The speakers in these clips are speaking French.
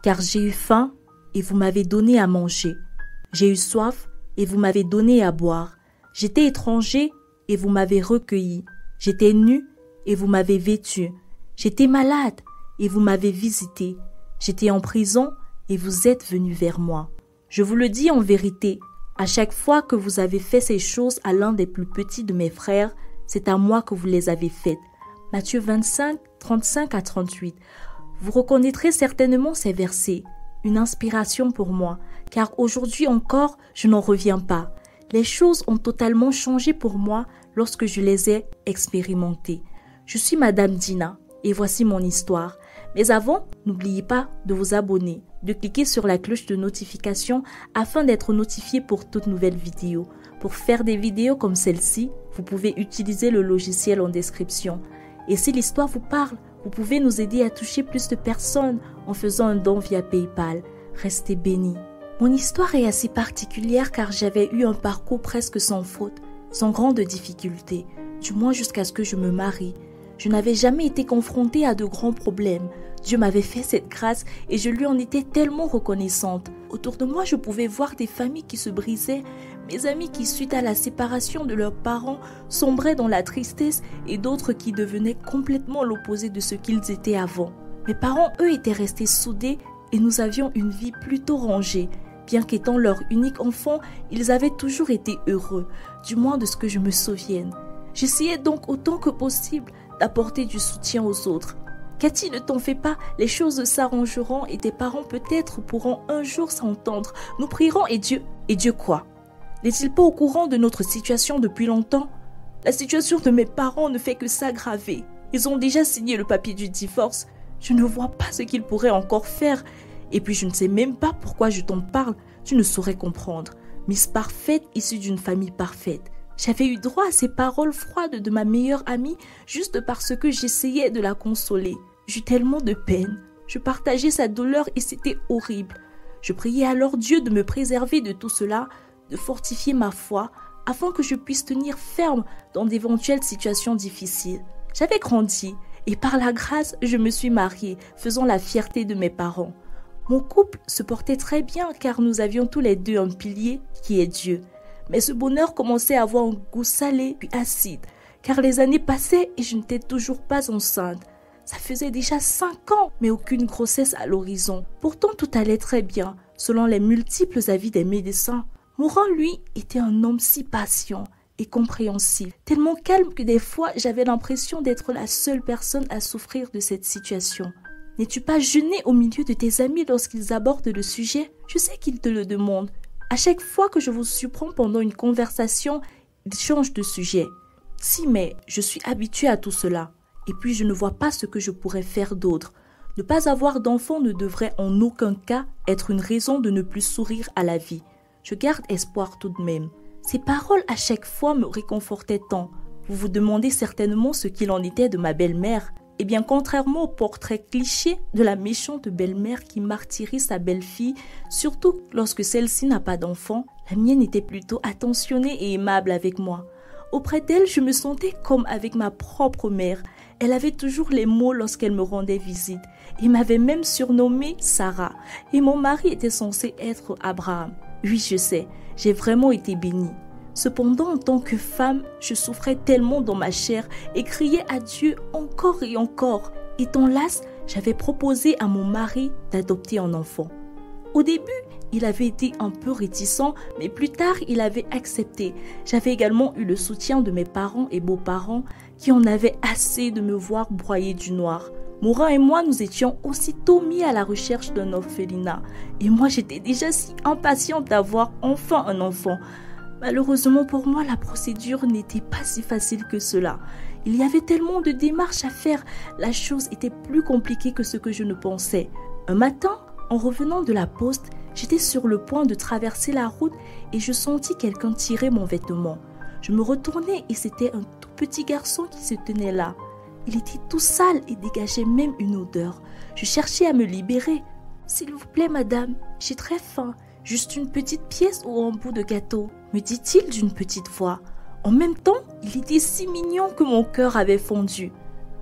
Car j'ai eu faim et vous m'avez donné à manger. J'ai eu soif et vous m'avez donné à boire. J'étais étranger et vous m'avez recueilli. J'étais nu et vous m'avez vêtu. J'étais malade et vous m'avez visité. J'étais en prison et vous êtes venu vers moi. Je vous le dis en vérité, à chaque fois que vous avez fait ces choses à l'un des plus petits de mes frères, c'est à moi que vous les avez faites. Matthieu 25, 35 à 38. Vous reconnaîtrez certainement ces versets, une inspiration pour moi, car aujourd'hui encore, je n'en reviens pas. Les choses ont totalement changé pour moi lorsque je les ai expérimentées. Je suis Madame Dina et voici mon histoire. Mais avant, n'oubliez pas de vous abonner, de cliquer sur la cloche de notification afin d'être notifié pour toute nouvelle vidéo. Pour faire des vidéos comme celle-ci, vous pouvez utiliser le logiciel en description. Et si l'histoire vous parle, vous pouvez nous aider à toucher plus de personnes en faisant un don via PayPal. Restez bénis. Mon histoire est assez particulière car j'avais eu un parcours presque sans faute, sans grande difficulté, du moins jusqu'à ce que je me marie. Je n'avais jamais été confrontée à de grands problèmes. Dieu m'avait fait cette grâce et je lui en étais tellement reconnaissante. Autour de moi, je pouvais voir des familles qui se brisaient, mes amis qui, suite à la séparation de leurs parents, sombraient dans la tristesse et d'autres qui devenaient complètement l'opposé de ce qu'ils étaient avant. Mes parents, eux, étaient restés soudés et nous avions une vie plutôt rangée. Bien qu'étant leur unique enfant, ils avaient toujours été heureux, du moins de ce que je me souvienne. J'essayais donc autant que possible d'apporter du soutien aux autres. Cathy, ne t'en fais pas, les choses s'arrangeront et tes parents peut-être pourront un jour s'entendre. Nous prierons et Dieu... Et Dieu quoi? N'est-il pas au courant de notre situation depuis longtemps? La situation de mes parents ne fait que s'aggraver. Ils ont déjà signé le papier du divorce. Je ne vois pas ce qu'ils pourraient encore faire. Et puis je ne sais même pas pourquoi je t'en parle. Tu ne saurais comprendre. Miss Parfaite, issue d'une famille parfaite. J'avais eu droit à ces paroles froides de ma meilleure amie juste parce que j'essayais de la consoler. J'eus tellement de peine. Je partageais sa douleur et c'était horrible. Je priais alors Dieu de me préserver de tout cela, de fortifier ma foi, afin que je puisse tenir ferme dans d'éventuelles situations difficiles. J'avais grandi et par la grâce, je me suis mariée, faisant la fierté de mes parents. Mon couple se portait très bien car nous avions tous les deux un pilier qui est Dieu. Mais ce bonheur commençait à avoir un goût salé puis acide, car les années passaient et je n'étais toujours pas enceinte. Ça faisait déjà 5 ans, mais aucune grossesse à l'horizon. Pourtant, tout allait très bien, selon les multiples avis des médecins. Mourant, lui, était un homme si patient et compréhensif, tellement calme que des fois, j'avais l'impression d'être la seule personne à souffrir de cette situation. N'es-tu pas gêné au milieu de tes amis lorsqu'ils abordent le sujet? Je sais qu'ils te le demandent. À chaque fois que je vous surprends pendant une conversation, ils changent de sujet. Si, mais je suis habituée à tout cela. Et puis je ne vois pas ce que je pourrais faire d'autre. Ne pas avoir d'enfant ne devrait en aucun cas être une raison de ne plus sourire à la vie. Je garde espoir tout de même. Ces paroles à chaque fois me réconfortaient tant. Vous vous demandez certainement ce qu'il en était de ma belle-mère. Eh bien, contrairement au portrait cliché de la méchante belle-mère qui martyrise sa belle-fille, surtout lorsque celle-ci n'a pas d'enfant, la mienne était plutôt attentionnée et aimable avec moi. Auprès d'elle, je me sentais comme avec ma propre mère. Elle avait toujours les mots lorsqu'elle me rendait visite et m'avait même surnommée Sarah. Et mon mari était censé être Abraham. Oui, je sais, j'ai vraiment été bénie. Cependant, en tant que femme, je souffrais tellement dans ma chair et criais à Dieu encore et encore. Étant lasse, j'avais proposé à mon mari d'adopter un enfant. Au début, il avait été un peu réticent, mais plus tard, il avait accepté. J'avais également eu le soutien de mes parents et beaux-parents qui en avaient assez de me voir broyer du noir. Morin et moi, nous étions aussitôt mis à la recherche d'un orphelinat. Et moi, j'étais déjà si impatiente d'avoir enfin un enfant. Malheureusement pour moi, la procédure n'était pas si facile que cela. Il y avait tellement de démarches à faire, la chose était plus compliquée que ce que je ne pensais. Un matin, en revenant de la poste, j'étais sur le point de traverser la route et je sentis quelqu'un tirer mon vêtement. Je me retournai et c'était un tout petit garçon qui se tenait là. Il était tout sale et dégageait même une odeur. Je cherchais à me libérer. « S'il vous plaît, madame, j'ai très faim. Juste une petite pièce ou un bout de gâteau ?» me dit-il d'une petite voix. En même temps, il était si mignon que mon cœur avait fondu.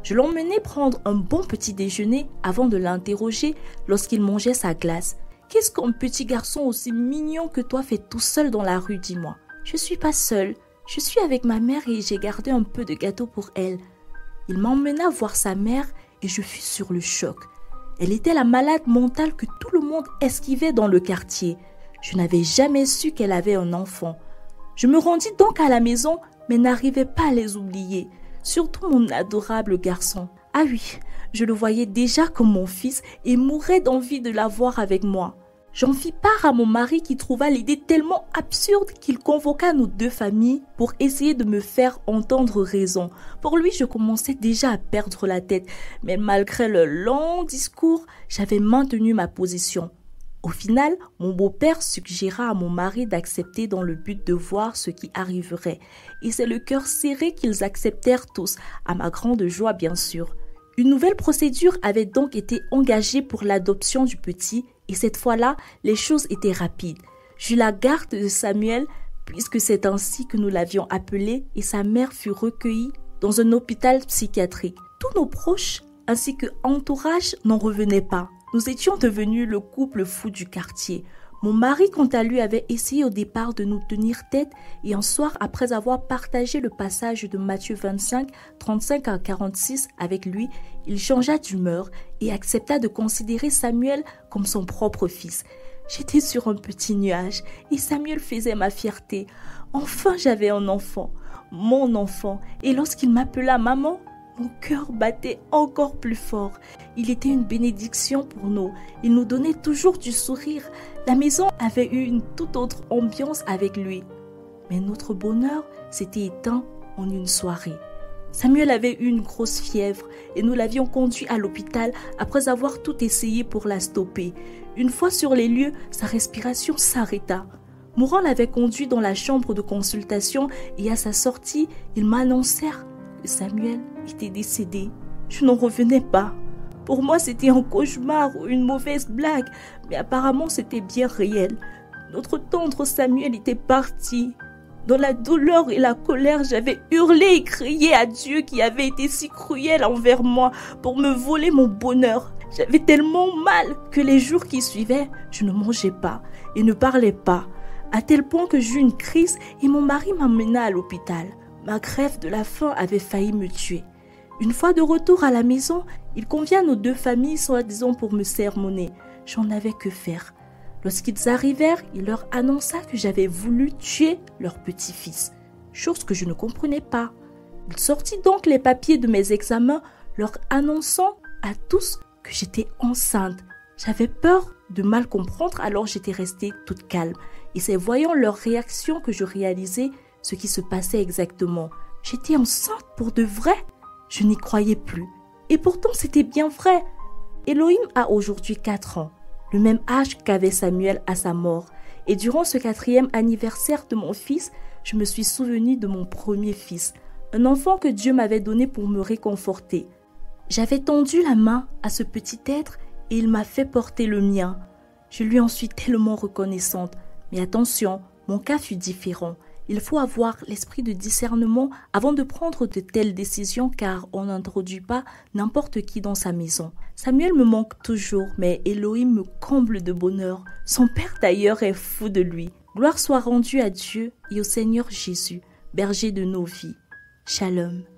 Je l'emmenai prendre un bon petit déjeuner avant de l'interroger lorsqu'il mangeait sa glace. « Qu'est-ce qu'un petit garçon aussi mignon que toi fait tout seul dans la rue, dis-moi ?»« Je suis pas seule. Je suis avec ma mère et j'ai gardé un peu de gâteau pour elle. » Il m'emmena voir sa mère et je fus sur le choc. Elle était la malade mentale que tout le monde esquivait dans le quartier. Je n'avais jamais su qu'elle avait un enfant. Je me rendis donc à la maison, mais n'arrivais pas à les oublier. Surtout mon adorable garçon. Ah oui, je le voyais déjà comme mon fils et mourais d'envie de l'avoir avec moi. J'en fis part à mon mari qui trouva l'idée tellement absurde qu'il convoqua nos deux familles pour essayer de me faire entendre raison. Pour lui, je commençais déjà à perdre la tête, mais malgré le long discours, j'avais maintenu ma position. Au final, mon beau-père suggéra à mon mari d'accepter dans le but de voir ce qui arriverait. Et c'est le cœur serré qu'ils acceptèrent tous, à ma grande joie bien sûr. Une nouvelle procédure avait donc été engagée pour l'adoption du petit et cette fois-là, les choses étaient rapides. J'eus la garde de Samuel puisque c'est ainsi que nous l'avions appelé et sa mère fut recueillie dans un hôpital psychiatrique. Tous nos proches ainsi que entourage n'en revenaient pas. Nous étions devenus le couple fou du quartier. Mon mari, quant à lui, avait essayé au départ de nous tenir tête et un soir, après avoir partagé le passage de Matthieu 25, 35 à 46 avec lui, il changea d'humeur et accepta de considérer Samuel comme son propre fils. J'étais sur un petit nuage et Samuel faisait ma fierté. Enfin, j'avais un enfant, mon enfant, et lorsqu'il m'appela maman, mon cœur battait encore plus fort. Il était une bénédiction pour nous. Il nous donnait toujours du sourire. La maison avait eu une toute autre ambiance avec lui. Mais notre bonheur s'était éteint en une soirée. Samuel avait eu une grosse fièvre et nous l'avions conduit à l'hôpital après avoir tout essayé pour la stopper. Une fois sur les lieux, sa respiration s'arrêta. Mourant l'avait conduit dans la chambre de consultation et à sa sortie, ils m'annoncèrent que Samuel était décédé. Je n'en revenais pas. Pour moi, c'était un cauchemar ou une mauvaise blague, mais apparemment, c'était bien réel. Notre tendre Samuel était parti. Dans la douleur et la colère, j'avais hurlé et crié à Dieu qui avait été si cruel envers moi pour me voler mon bonheur. J'avais tellement mal que les jours qui suivaient, je ne mangeais pas et ne parlais pas, à tel point que j'eus une crise et mon mari m'emmena à l'hôpital. Ma grève de la faim avait failli me tuer. Une fois de retour à la maison, il convient à nos deux familles, soi-disant pour me sermonner. J'en avais que faire. Lorsqu'ils arrivèrent, il leur annonça que j'avais voulu tuer leur petit-fils, chose que je ne comprenais pas. Il sortit donc les papiers de mes examens, leur annonçant à tous que j'étais enceinte. J'avais peur de mal comprendre, alors j'étais restée toute calme. Et c'est voyant leur réaction que je réalisais ce qui se passait exactement. J'étais enceinte pour de vrai. Je n'y croyais plus. Et pourtant, c'était bien vrai. Elohim a aujourd'hui 4 ans, le même âge qu'avait Samuel à sa mort. Et durant ce 4e anniversaire de mon fils, je me suis souvenue de mon premier fils, un enfant que Dieu m'avait donné pour me réconforter. J'avais tendu la main à ce petit être et il m'a fait porter le mien. Je lui en suis tellement reconnaissante. Mais attention, mon cas fut différent. Il faut avoir l'esprit de discernement avant de prendre de telles décisions car on n'introduit pas n'importe qui dans sa maison. Samuel me manque toujours, mais Elohim me comble de bonheur. Son père d'ailleurs est fou de lui. Gloire soit rendue à Dieu et au Seigneur Jésus, berger de nos vies. Shalom.